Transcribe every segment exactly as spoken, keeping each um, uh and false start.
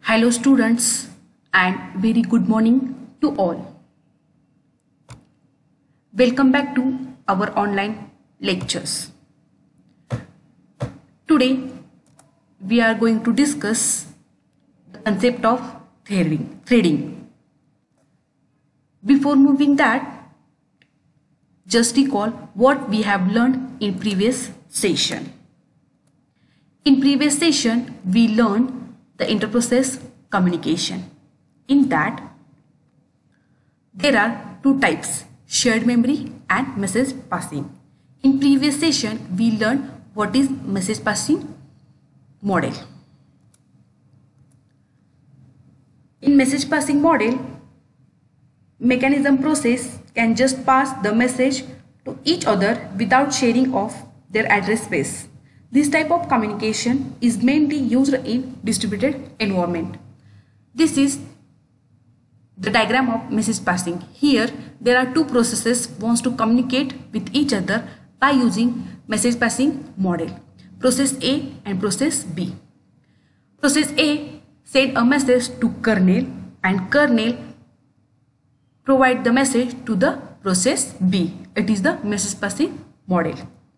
Hello students and very good morning to all. Welcome back to our online lectures. Today we are going to discuss the concept of threading. threading. Before moving that, just recall what we have learned in previous session. In previous session we learned the interprocess communication. In that, there are two types, shared memory and message passing. In previous session, we learned what is message passing model. In message passing model, mechanism process can just pass the message to each other without sharing of their address space. This type of communication is mainly used in distributed environment. This is the diagram of message passing. Here there are two processes wants to communicate with each other by using message passing model. Process A and process B. Process A send a message to kernel and kernel provide the message to the process B. It is the message passing model.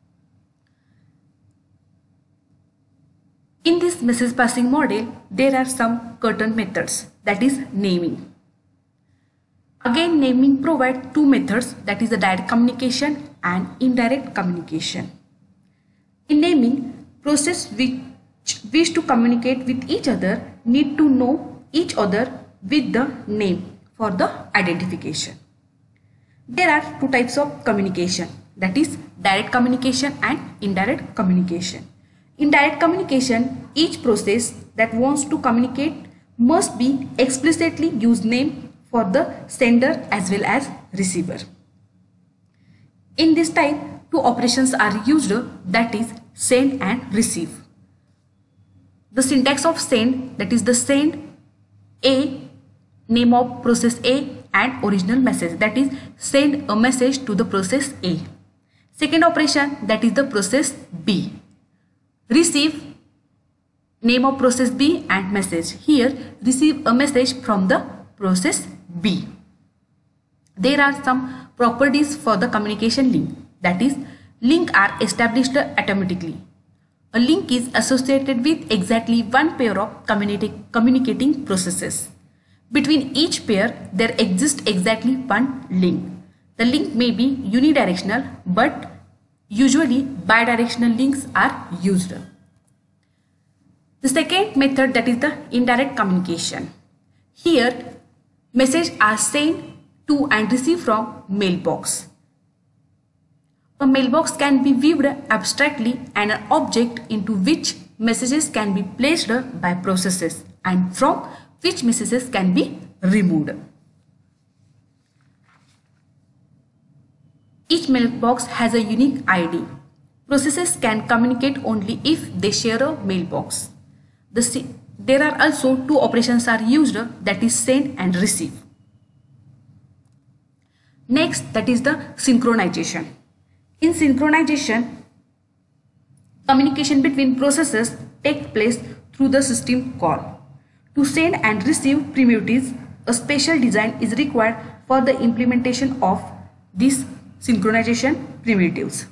In this message passing model, there are some curtain methods, that is naming. Again, naming provides two methods, that is the direct communication and indirect communication. In naming, process which wish to communicate with each other need to know each other with the name for the identification. There are two types of communication, that is direct communication and indirect communication. In direct communication, each process that wants to communicate must be explicitly use name for the sender as well as receiver. In this type, two operations are used, that is send and receive. The syntax of send, that is the send A, name of process A and original message, that is send a message to the process A. Second operation, that is the process B. Receive, name of process B and message. Here receive a message from the process B. There are some properties for the communication link, that is link are established automatically. A link is associated with exactly one pair of communicating processes. Between each pair there exists exactly one link. The link may be unidirectional, but usually bidirectional links are used. The second method, that is the indirect communication. Here messages are sent to and received from mailbox. A mailbox can be viewed abstractly and an object into which messages can be placed by processes and from which messages can be removed. Each mailbox has a unique I D. Processes can communicate only if they share a mailbox. The, there are also two operations are used, that is send and receive. Next, that is the synchronization. In synchronization, communication between processes takes place through the system call. To send and receive primitives, a special design is required for the implementation of these synchronization primitives.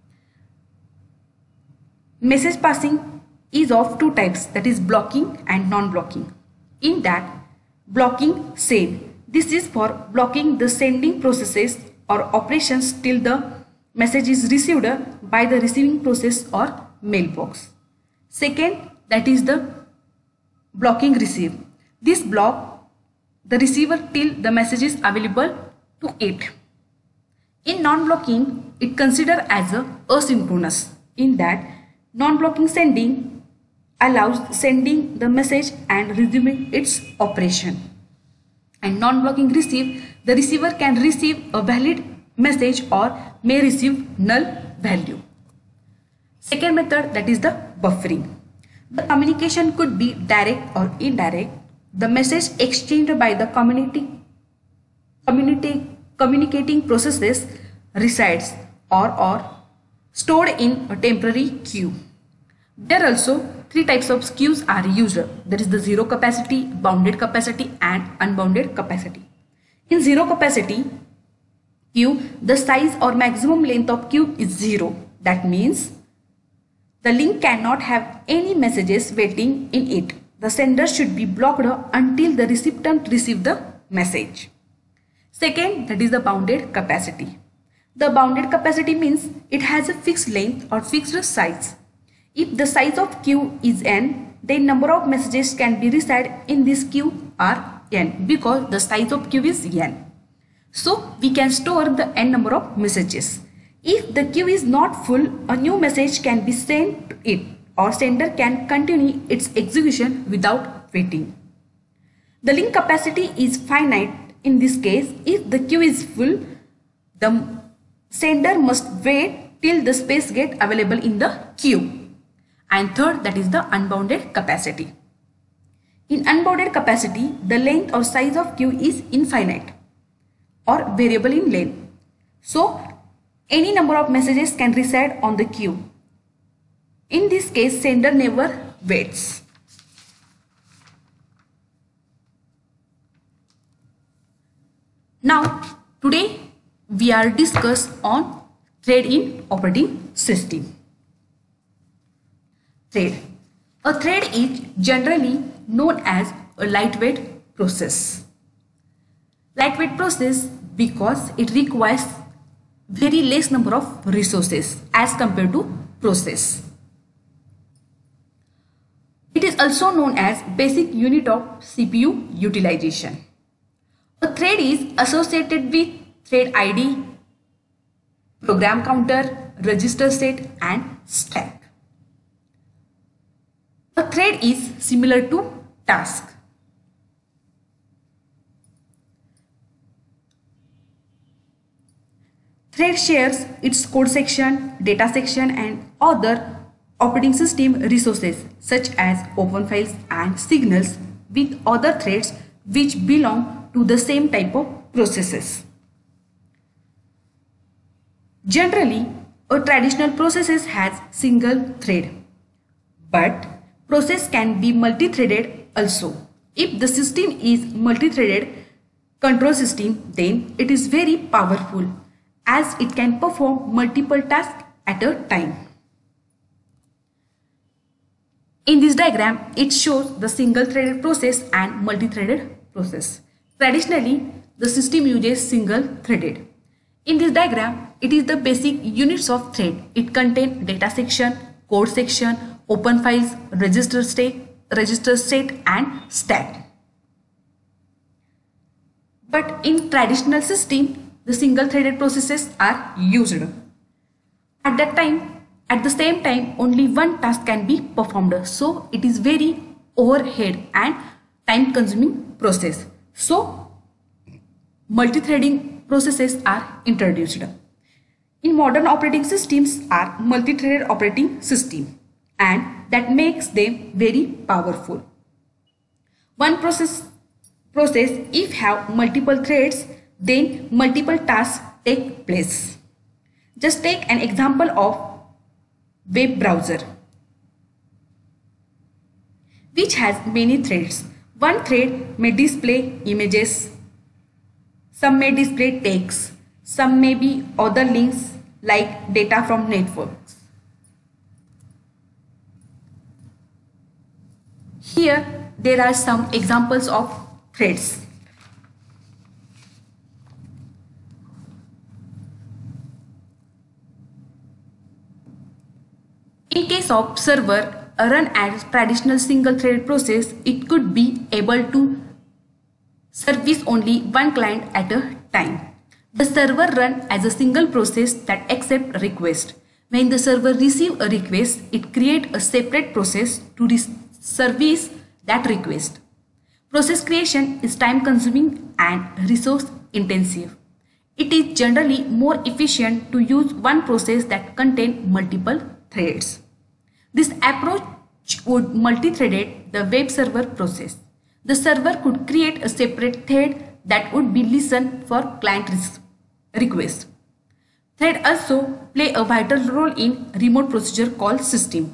Message passing is of two types, that is blocking and non-blocking. In that, blocking send. This is for blocking the sending processes or operations till the message is received by the receiving process or mailbox. Second, that is the blocking receive. This block the receiver till the message is available to it. In non-blocking, it considered as a asynchronous. In that, non-blocking sending allows sending the message and resuming its operation. And non-blocking receive, the receiver can receive a valid message or may receive null value. Second method, that is the buffering. The communication could be direct or indirect. The message exchanged by the community, community, communicating processes resides or, or stored in a temporary queue. There also three types of queues are used. There is the zero capacity, bounded capacity and unbounded capacity. In zero capacity queue, the size or maximum length of queue is zero. That means the link cannot have any messages waiting in it. The sender should be blocked until the recipient receives the message. Second, that is the bounded capacity. The bounded capacity means it has a fixed length or fixed size. If the size of queue is n, then number of messages can be received in this queue are n because the size of queue is n. So we can store the n number of messages. If the queue is not full, a new message can be sent to it or sender can continue its execution without waiting. The link capacity is finite. In this case, if the queue is full, the sender must wait till the space gets available in the queue. And third, that is the unbounded capacity. In unbounded capacity, the length or size of queue is infinite or variable in length. So, any number of messages can reside on the queue. In this case, sender never waits. Now, today we are discuss on thread in operating system. Thread. A thread is generally known as a lightweight process. Lightweight process because it requires very less number of resources as compared to process. It is also known as basic unit of C P U utilization. A thread is associated with thread I D, program counter, register set and stack. A thread is similar to task. Thread shares its code section, data section and other operating system resources such as open files and signals with other threads which belong to the same type of processes. Generally, a traditional process has single thread, but process can be multi-threaded also. If the system is multi-threaded control system, then it is very powerful as it can perform multiple tasks at a time. In this diagram, it shows the single-threaded process and multi-threaded process. Traditionally, the system uses single-threaded. In this diagram, it is the basic units of thread. It contains data section, code section, open files, register state, register set and stack. But in traditional system, the single-threaded processes are used. At that time, at the same time, only one task can be performed. So it is very overhead and time-consuming process. So multi-threading processes are introduced. In modern operating systems are multi-threaded operating system, and that makes them very powerful. One process process if have multiple threads, then multiple tasks take place. Just take an example of web browser, which has many threads. One thread may display images, some may display text, some may be other links like data from networks. Here there are some examples of threads. In case of server run as traditional single-threaded process, it could be able to service only one client at a time. The server run as a single process that accepts request. When the server receives a request, it creates a separate process to service that request. Process creation is time-consuming and resource-intensive. It is generally more efficient to use one process that contains multiple threads. This approach would multi-threaded the web server process. The server could create a separate thread that would be listened for client request. Thread also play a vital role in remote procedure call system.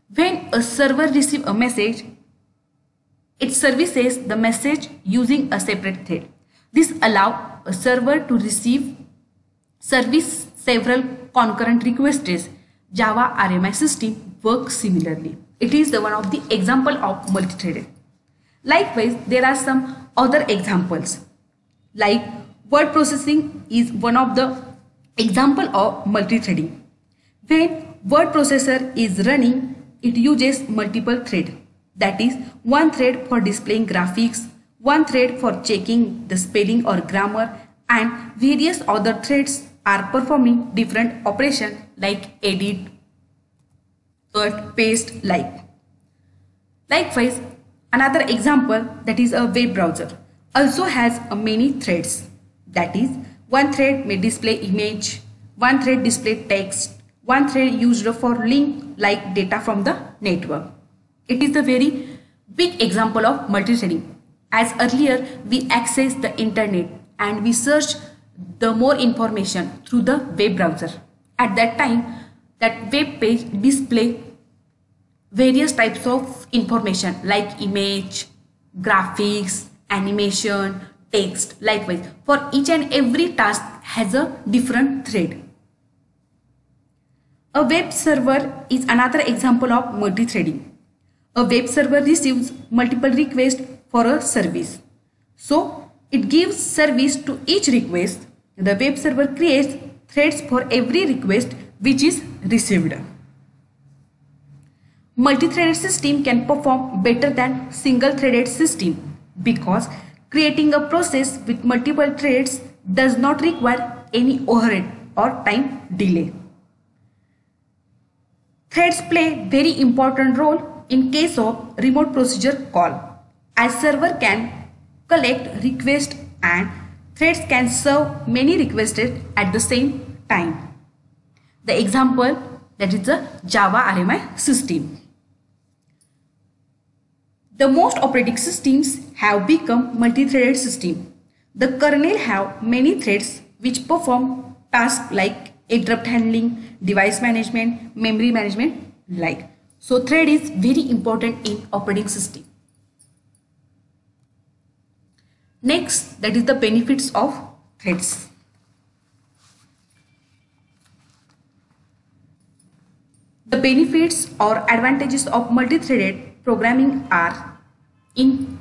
When a server receives a message, it services the message using a separate thread. This allows a server to receive service several concurrent requests. Java R M I system works similarly. It is the one of the example of multi-threaded. Likewise, there are some other examples like word processing is one of the example of multi-threading. When word processor is running, it uses multiple threads. That is, one thread for displaying graphics, one thread for checking the spelling or grammar, and various other threads are performing different operations like edit, cut, paste, like. Likewise, another example, that is a web browser, also has a many threads. That is, one thread may display image, one thread display text, one thread used for link like data from the network. It is a very big example of multi-threading. As earlier, we access the internet and we search the more information through the web browser. At that time, that web page display various types of information like image, graphics, animation, text. Likewise, for each and every task has a different thread. A web server is another example of multi-threading. A web server receives multiple requests for a service. So, it gives service to each request. The web server creates threads for every request which is received. Multi-threaded system can perform better than single-threaded system because creating a process with multiple threads does not require any overhead or time delay. Threads play very important role in case of remote procedure call, as server can collect requests and threads can serve many requests at the same time. The example, that is the Java R M I system. The most operating systems have become multi-threaded system. The kernel have many threads which perform tasks like interrupt handling, device management, memory management, like. So thread is very important in operating system. Next, that is the benefits of threads. The benefits or advantages of multi-threaded programming are in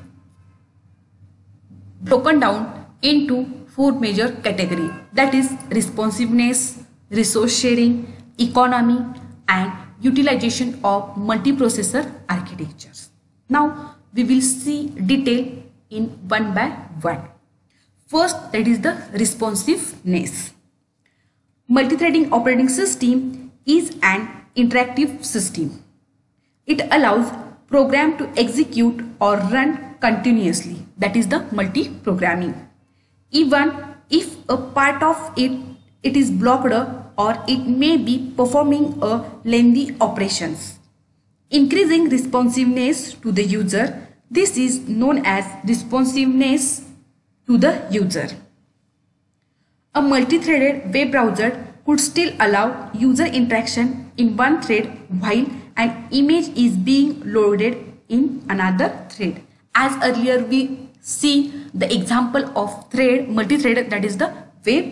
broken down into four major categories, that is responsiveness, resource sharing, economy, and utilization of multiprocessor architectures. Now we will see detail in one by one. First, that is the responsiveness. Multi-threading operating system is an interactive system. It allows program to execute or run continuously. That is the multi-programming. Even if a part of it it is blocked or it may be performing a lengthy operations. Increasing responsiveness to the user. This is known as responsiveness to the user. A multi-threaded web browser could still allow user interaction in one thread while an image is being loaded in another thread. As earlier we see the example of thread, multi-threaded, that is the web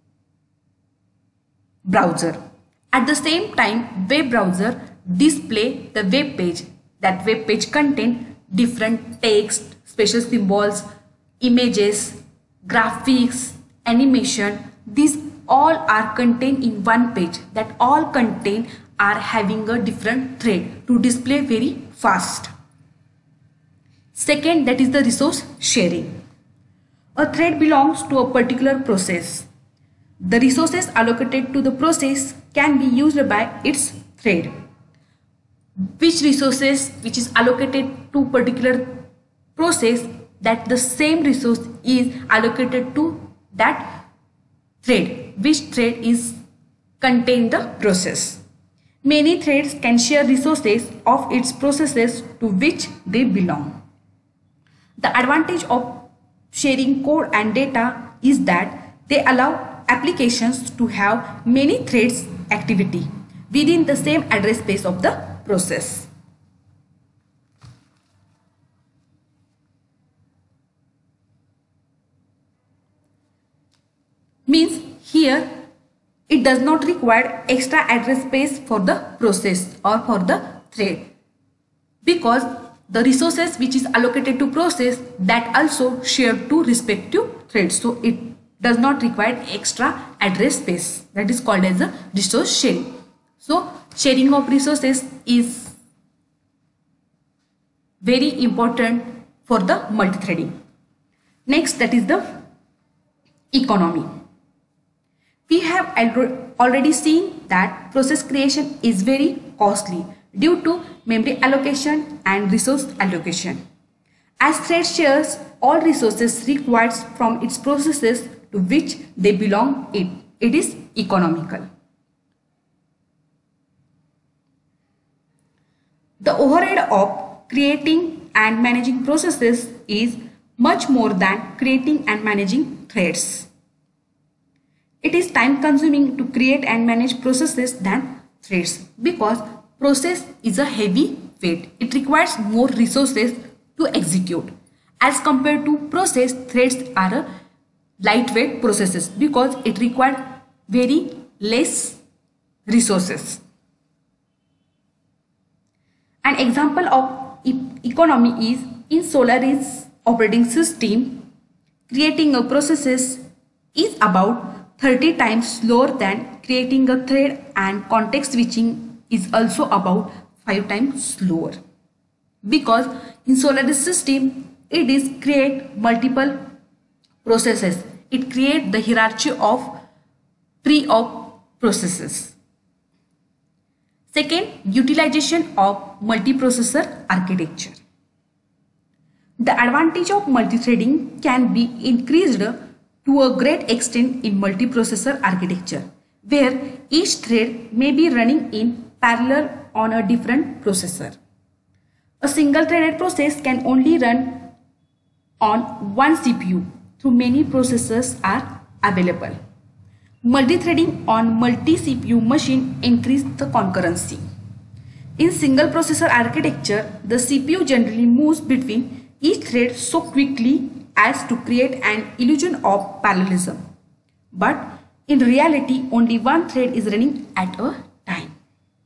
browser. At the same time, web browser display the web page. That web page contain different text, special symbols, images, graphics, animation. These all are contained in one page. That all contain are having a different thread to display very fast. Second, that is the resource sharing. A thread belongs to a particular process. The resources allocated to the process can be used by its thread. Which resources which is allocated to particular process, that the same resource is allocated to that thread, which thread is contain the process. Many threads can share resources of its processes to which they belong. The advantage of sharing code and data is that they allow applications to have many threads activity within the same address space of the process. Means here it does not require extra address space for the process or for the thread, because the resources which is allocated to process that also shared to respective threads. So it does not require extra address space. That is called as a resource sharing. So sharing of resources is very important for the multithreading. Next, that is the economy. We have already seen that process creation is very costly due to memory allocation and resource allocation. As thread shares all resources required from its processes to which they belong, it, it is economical. The overhead of creating and managing processes is much more than creating and managing threads. It is time consuming to create and manage processes than threads, because process is a heavy weight. It requires more resources to execute. As compared to process, threads are a lightweight processes because it requires very less resources. An example of e economy is in Solaris operating system, creating a processes is about thirty times slower than creating a thread, and context switching is also about five times slower, because in Solaris system it is create multiple processes. It create the hierarchy of tree of processes. Second, utilization of multiprocessor architecture. The advantage of multithreading can be increased to a great extent in multiprocessor architecture, where each thread may be running in parallel on a different processor. A single threaded process can only run on one C P U, through many processors are available. Multithreading on multi-C P U machine increase the concurrency. In single processor architecture, the C P U generally moves between each thread so quickly as to create an illusion of parallelism. But in reality, only one thread is running at a time.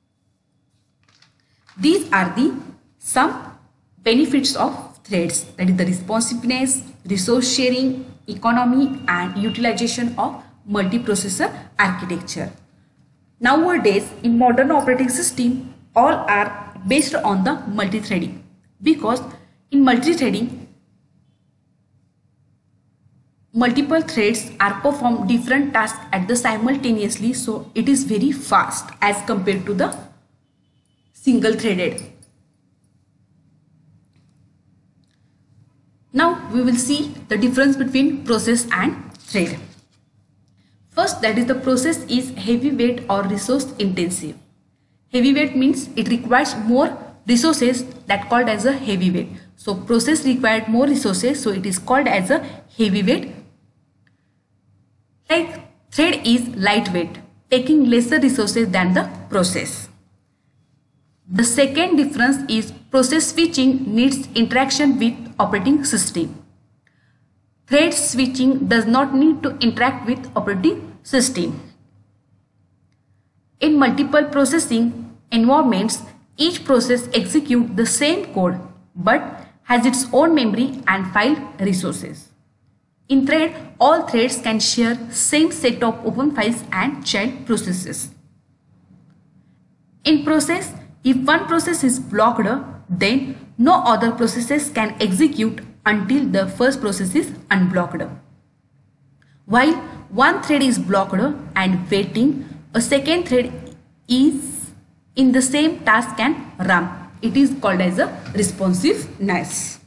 These are the some benefits of threads, that is the responsiveness, resource sharing, economy, and utilization of multiprocessor architecture. Nowadays, in modern operating system, all are based on the multithreading, because in multithreading, multiple threads are perform different tasks at the simultaneously, so it is very fast as compared to the single threaded. Now we will see the difference between process and thread. First, that is the process is heavyweight or resource intensive. Heavyweight means it requires more resources, that called as a heavyweight. So process required more resources, so it is called as a heavyweight. Like thread is lightweight, taking lesser resources than the process. The second difference is process switching needs interaction with operating system. Thread switching does not need to interact with operating system. In multiple processing environments, each process executes the same code but has its own memory and file resources. In thread, all threads can share same set of open files and child processes. In process, if one process is blocked, then no other processes can execute until the first process is unblocked. While one thread is blocked and waiting, a second thread is in the same task can run. It is called as a responsiveness.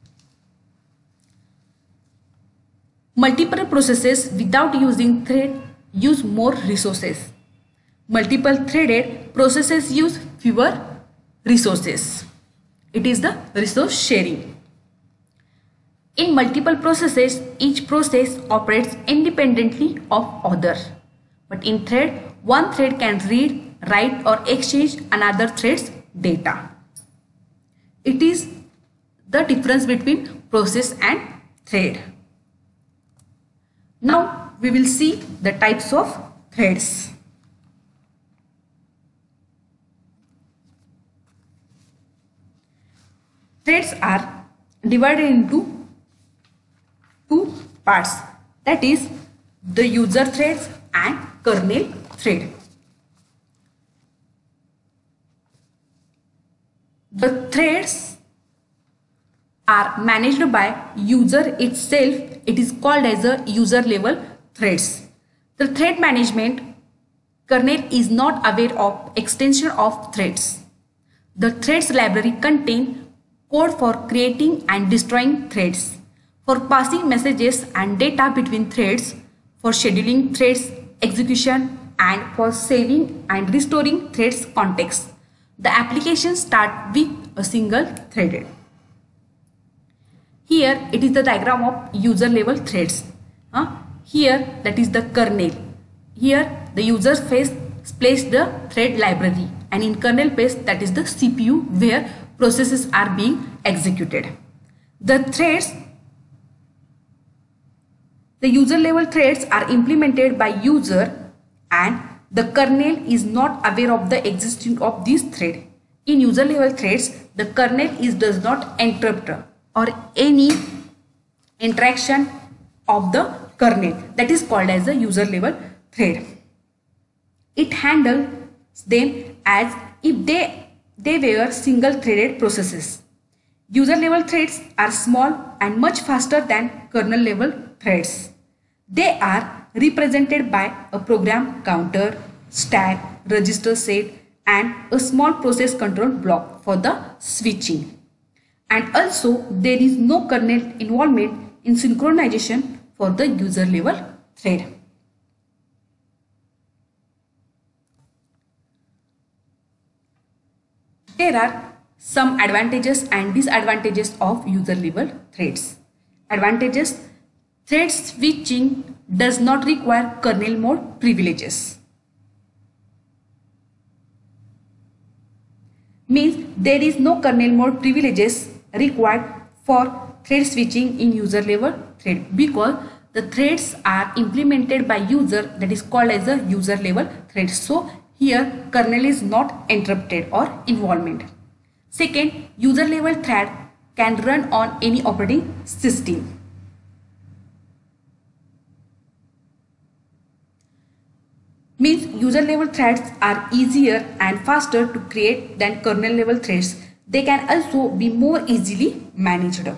Multiple processes without using thread use more resources. Multiple threaded processes use fewer resources. It is the resource sharing. In multiple processes, each process operates independently of other. But in thread, one thread can read, write or exchange another thread's data. It is the difference between process and thread. Now we will see the types of threads. Threads are divided into two parts, that is the user threads and kernel thread. The threads are managed by user itself. It is called as a user level threads. The thread management kernel is not aware of extension of threads. The threads library contain code for creating and destroying threads, for passing messages and data between threads, for scheduling threads execution, and for saving and restoring threads context. The application starts with a single threaded. Here it is the diagram of user level threads. Uh, here that is the kernel. Here the user phase places the thread library, and in kernel phase that is the C P U where processes are being executed. The threads, the user level threads are implemented by user, and the kernel is not aware of the existence of this thread. In user level threads, the kernel is does not interrupt or any interaction of the kernel. That is called as the user level thread. It handles them as if they they were single threaded processes. User level threads are small and much faster than kernel level threads. They are represented by a program counter, stack, register set, and a small process control block for the switching. And also there is no kernel involvement in synchronization for the user level thread. There are some advantages and disadvantages of user level threads. Advantages: thread switching does not require kernel mode privileges. Means there is no kernel mode privileges required for thread switching in user level thread, because the threads are implemented by user, that is called as a user level thread. So here kernel is not interrupted or involvement. Second, user level thread can run on any operating system. Means user level threads are easier and faster to create than kernel level threads. They can also be more easily managed.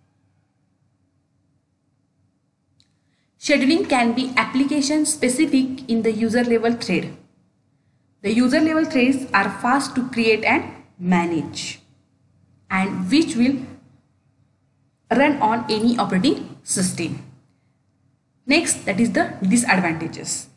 Scheduling can be application specific in the user level thread. The user level threads are fast to create and manage, and which will run on any operating system. Next, that is the disadvantages.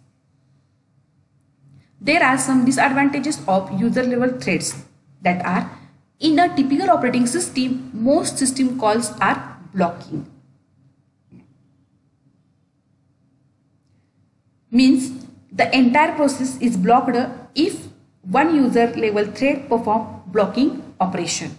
There are some disadvantages of user level threads that are: in a typical operating system, most system calls are blocking. Means the entire process is blocked if one user level thread performs blocking operation.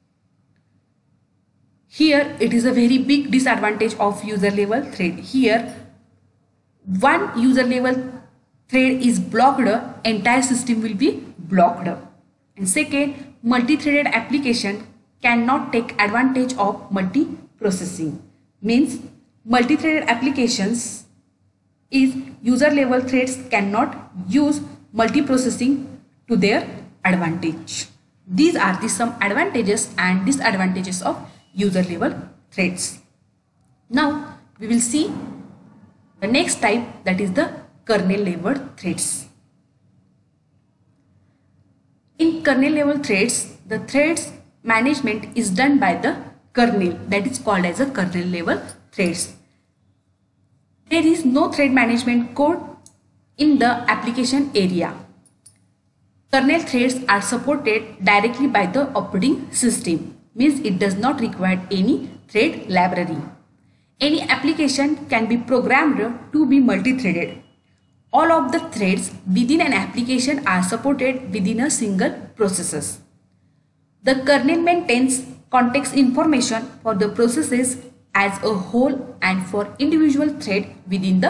Here it is a very big disadvantage of user level thread. Here one user level thread is blocked, entire system will be blocked. And second, multi-threaded application cannot take advantage of multi-processing. Means multi-threaded applications is user level threads cannot use multi-processing to their advantage. These are the some advantages and disadvantages of user level threads. Now we will see the next type, that is the kernel level threads. In kernel level threads, the threads management is done by the kernel, that is called as a kernel level threads. There is no thread management code in the application area. Kernel threads are supported directly by the operating system, means it does not require any thread library. Any application can be programmed to be multi-threaded. All of the threads within an application are supported within a single process. The kernel maintains context information for the processes as a whole and for individual thread within the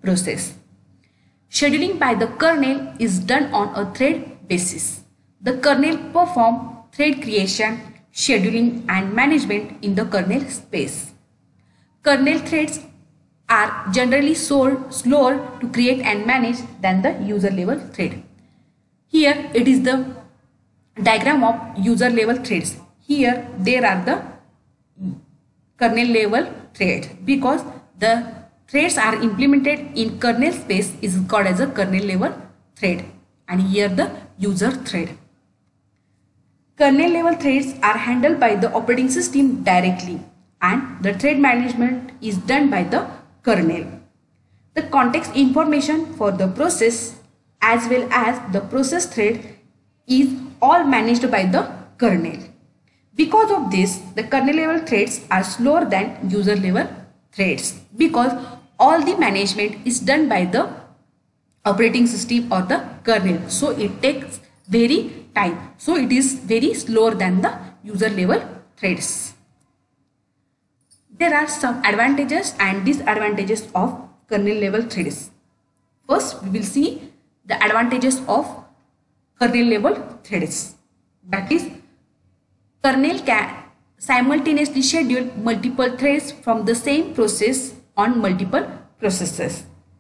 process. Scheduling by the kernel is done on a thread basis. The kernel performs thread creation, scheduling and management in the kernel space. Kernel threads are generally so slower to create and manage than the user level thread. Here it is the diagram of user level threads. Here there are the kernel level threads because the threads are implemented in kernel space is called as a kernel level thread, and here the user thread. Kernel level threads are handled by the operating system directly, and the thread management is done by the kernel. The context information for the process as well as the process thread is all managed by the kernel. Because of this, the kernel level threads are slower than user level threads because all the management is done by the operating system or the kernel. So it takes very time. So it is very slower than the user level threads. There are some advantages and disadvantages of kernel level threads. First, we will see the advantages of kernel level threads. That is, kernel can simultaneously schedule multiple threads from the same process on multiple processes.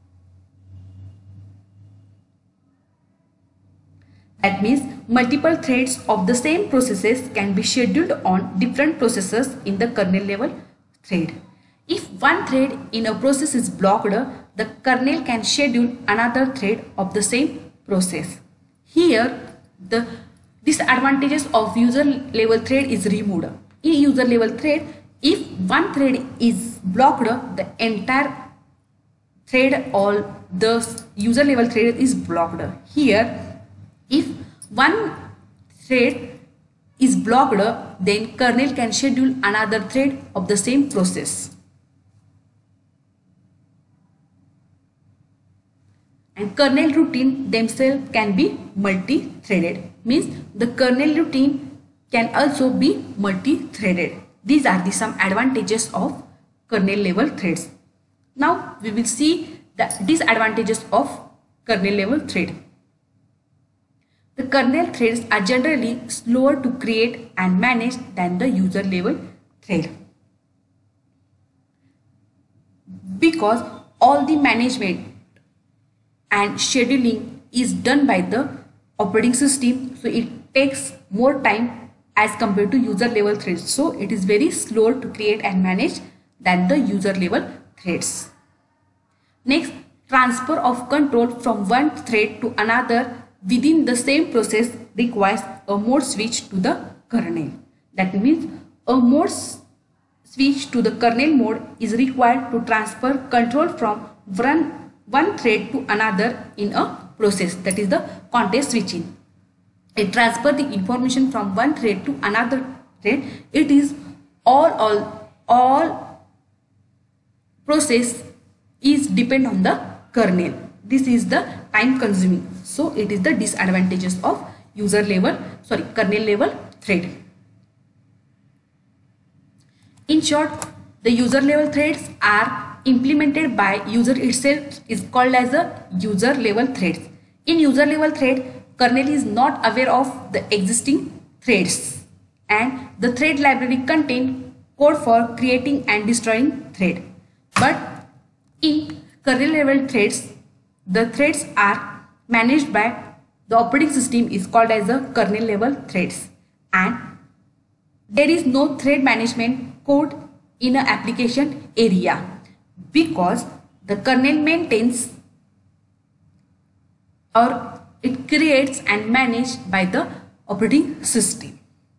That means multiple threads of the same processes can be scheduled on different processes in the kernel level thread. If one thread in a process is blocked, the kernel can schedule another thread of the same process. Here, the disadvantages of user level thread is removed. In user level thread, if one thread is blocked, the entire thread or the user level thread is blocked. Here, if one thread is blocked, then kernel can schedule another thread of the same process. And kernel routine themselves can be multi-threaded. Means the kernel routine can also be multi-threaded. These are the some advantages of kernel level threads. Now we will see the disadvantages of kernel level thread. The kernel threads are generally slower to create and manage than the user level thread because all the management and scheduling is done by the operating system, so it takes more time as compared to user level threads. So it is very slower to create and manage than the user level threads. Next, transfer of control from one thread to another within the same process requires a mode switch to the kernel. That means a mode switch to the kernel mode is required to transfer control from one, one thread to another in a process. That is the context switching. It transfers the information from one thread to another thread. It is all, all, all process is depend on the kernel. This is the time consuming. So it is the disadvantages of user level, sorry, kernel level thread. In short, the user level threads are implemented by user itself is called as a user level threads. In user level thread, kernel is not aware of the existing threads and the thread library contains code for creating and destroying thread. But in kernel level threads, the threads are managed by the operating system is called as a kernel level threads, and there is no thread management code in an application area because the kernel maintains or it creates and managed by the operating system.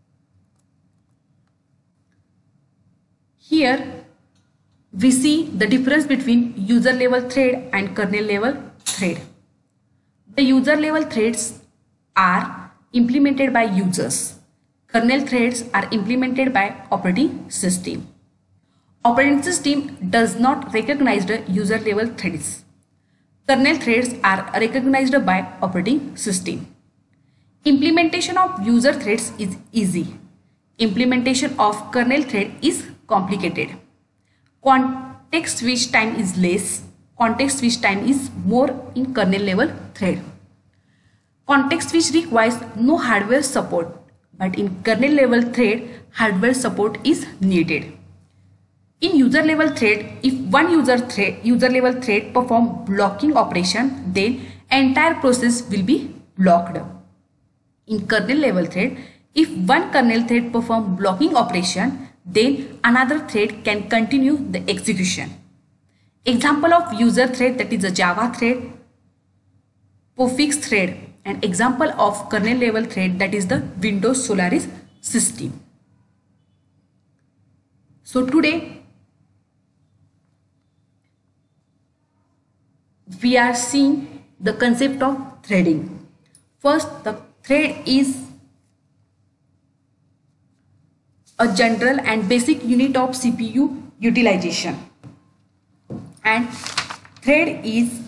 Here we see the difference between user level thread and kernel level thread. The user level threads are implemented by users. Kernel threads are implemented by operating system. Operating system does not recognize the user level threads. Kernel threads are recognized by operating system. Implementation of user threads is easy. Implementation of kernel thread is complicated. Context switch time is less context switch time is more in kernel level thread. Context switch requires no hardware support, but in kernel level thread, hardware support is needed. In user level thread, if one user thread, user level thread perform blocking operation, then entire process will be blocked. In kernel level thread, if one kernel thread perform blocking operation, then another thread can continue the execution. Example of user thread, that is a Java thread, POSIX thread, and example of kernel level thread, that is the Windows Solaris system. So today we are seeing the concept of threading. First, the thread is a general and basic unit of C P U utilization, and thread is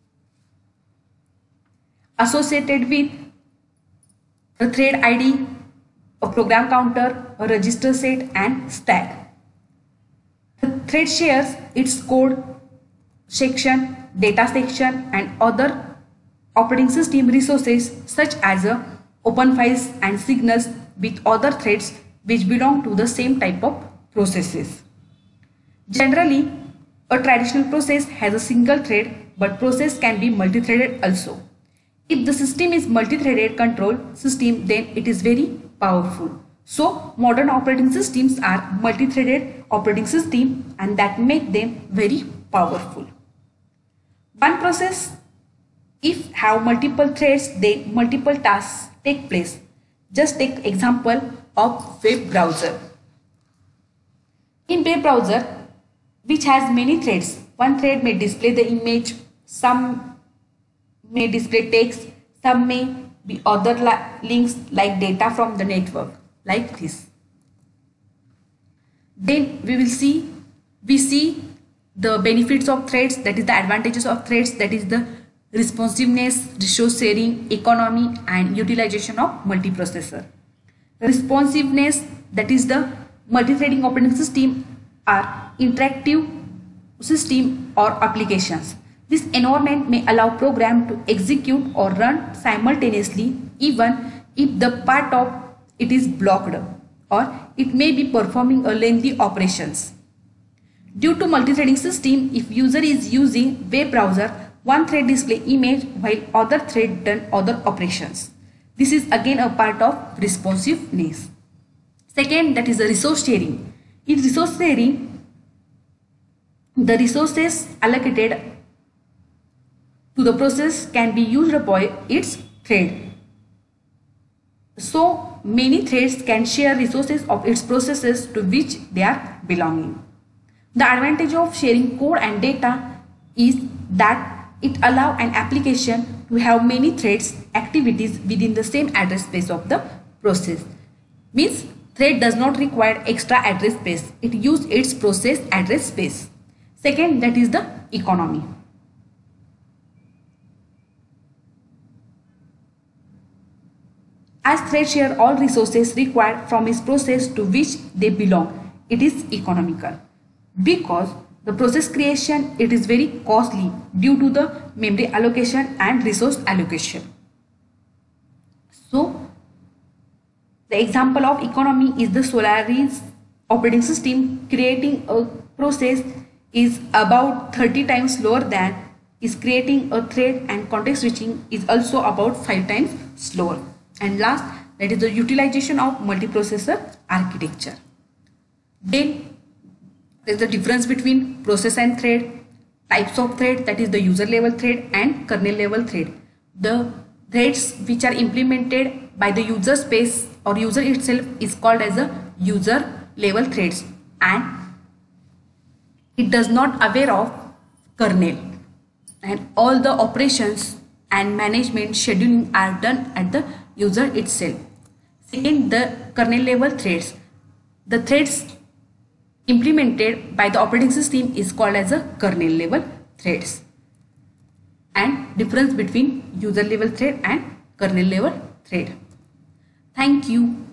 associated with a thread I D, a program counter, a register set, and stack. The thread shares its code section, data section, and other operating system resources such as uh, open files and signals with other threads which belong to the same type of processes. Generally, a traditional process has a single thread, but process can be multi-threaded also. If the system is multi-threaded control system, then it is very powerful. So modern operating systems are multi-threaded operating system, and that make them very powerful. One process, if have multiple threads, then multiple tasks take place. Just take example of web browser. In web browser, which has many threads, one thread may display the image, some may display text, some may be other links like data from the network, like this. Then we will see, we see the benefits of threads, that is the advantages of threads, that is the responsiveness, resource sharing, economy, and utilization of multiprocessor. Responsiveness, that is the multi-threading operating system are interactive system or applications. This environment may allow program to execute or run simultaneously even if the part of it is blocked, or it may be performing a lengthy operations. Due to multi-threading system, if user is using web browser, one thread display image while other thread done other operations. This is again a part of responsiveness. Second, that is the resource sharing. In resource sharing, the resources allocated to the process can be used by its thread. So many threads can share resources of its processes to which they are belonging. The advantage of sharing code and data is that it allows an application to have many threads activities within the same address space of the process. Means thread does not require extra address space. It uses its process address space. Second, that is the economy. As thread share all resources required from its process to which they belong, it is economical. Because the process creation, it is very costly due to the memory allocation and resource allocation. So, the example of economy is the Solaris operating system. Creating a process is about thirty times slower than is creating a thread, and context switching is also about five times slower. And last, that is the utilization of multiprocessor architecture. Then there is the difference between process and thread, types of thread, that is the user level thread and kernel level thread. The threads which are implemented by the user space or user itself is called as a user level threads, and it does not aware of kernel, and all the operations and management scheduling are done at the user itself. Second, the kernel level threads. The threads implemented by the operating system is called as a kernel level threads. And difference between user level thread and kernel level thread. Thank you.